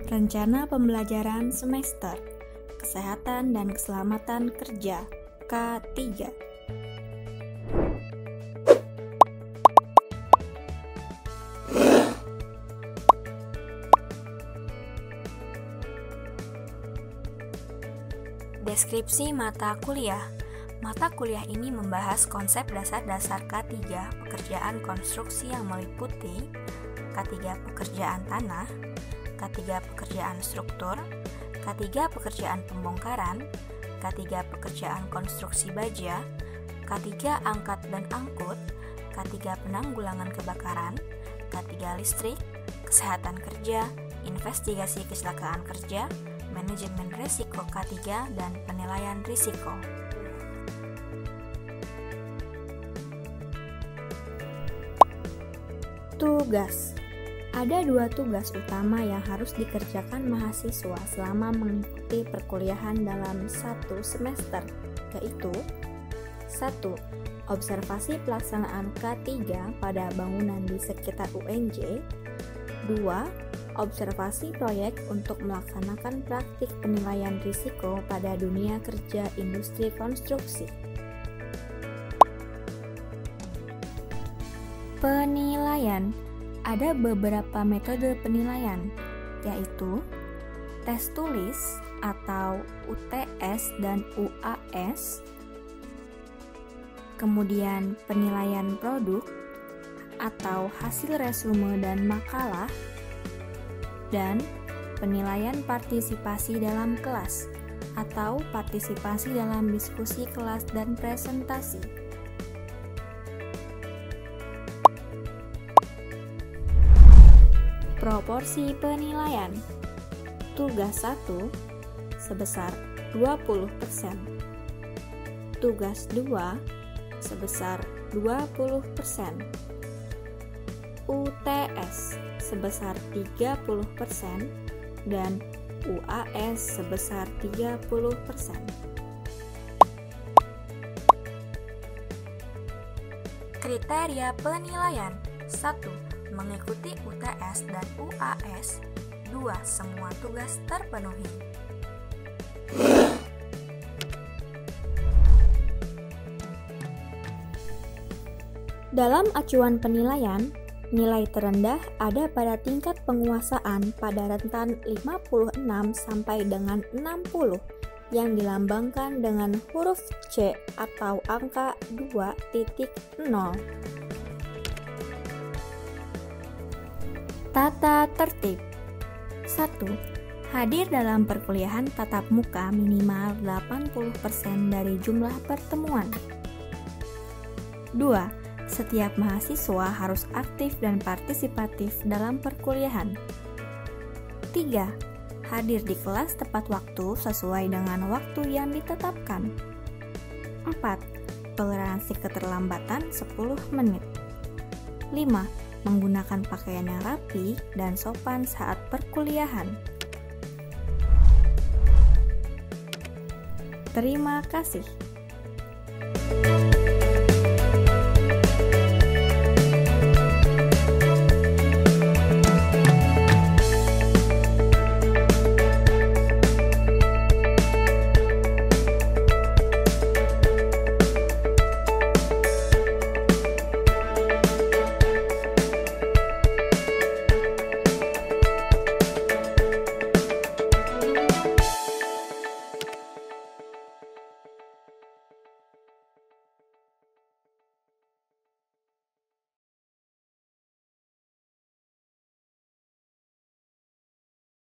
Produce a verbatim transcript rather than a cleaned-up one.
Rencana Pembelajaran Semester Kesehatan dan Keselamatan Kerja K tiga. Deskripsi mata kuliah. Mata kuliah ini membahas konsep dasar-dasar K tiga pekerjaan konstruksi yang meliputi K tiga pekerjaan tanah, K tiga pekerjaan struktur, K tiga pekerjaan pembongkaran, K tiga pekerjaan konstruksi baja, K tiga angkat dan angkut, K tiga penanggulangan kebakaran, K tiga listrik, kesehatan kerja, investigasi kecelakaan kerja, manajemen risiko K tiga, dan penilaian risiko. Tugas. Ada dua tugas utama yang harus dikerjakan mahasiswa selama mengikuti perkuliahan dalam satu semester, yaitu satu. Observasi pelaksanaan K tiga pada bangunan di sekitar U N J. dua. Observasi proyek untuk melaksanakan praktik penilaian risiko pada dunia kerja industri konstruksi. Penilaian. Ada beberapa metode penilaian, yaitu tes tulis atau U T S dan U A S, kemudian penilaian produk atau hasil resume dan makalah, dan penilaian partisipasi dalam kelas atau partisipasi dalam diskusi kelas dan presentasi. Proporsi penilaian. Tugas satu sebesar dua puluh persen. Tugas dua sebesar dua puluh persen. U T S sebesar tiga puluh persen dan U A S sebesar tiga puluh persen. Kriteria penilaian. satu. Mengikuti U T S dan U A S. dua. Semua tugas terpenuhi. Dalam acuan penilaian, nilai terendah ada pada tingkat penguasaan pada rentan lima puluh enam sampai dengan enam puluh yang dilambangkan dengan huruf C atau angka dua titik nol. Tata tertib. satu. Hadir dalam perkuliahan tatap muka minimal delapan puluh persen dari jumlah pertemuan. dua. Setiap mahasiswa harus aktif dan partisipatif dalam perkuliahan. tiga. Hadir di kelas tepat waktu sesuai dengan waktu yang ditetapkan. empat. Toleransi keterlambatan sepuluh menit. lima. Menggunakan pakaian yang rapi dan sopan saat perkuliahan. Terima kasih.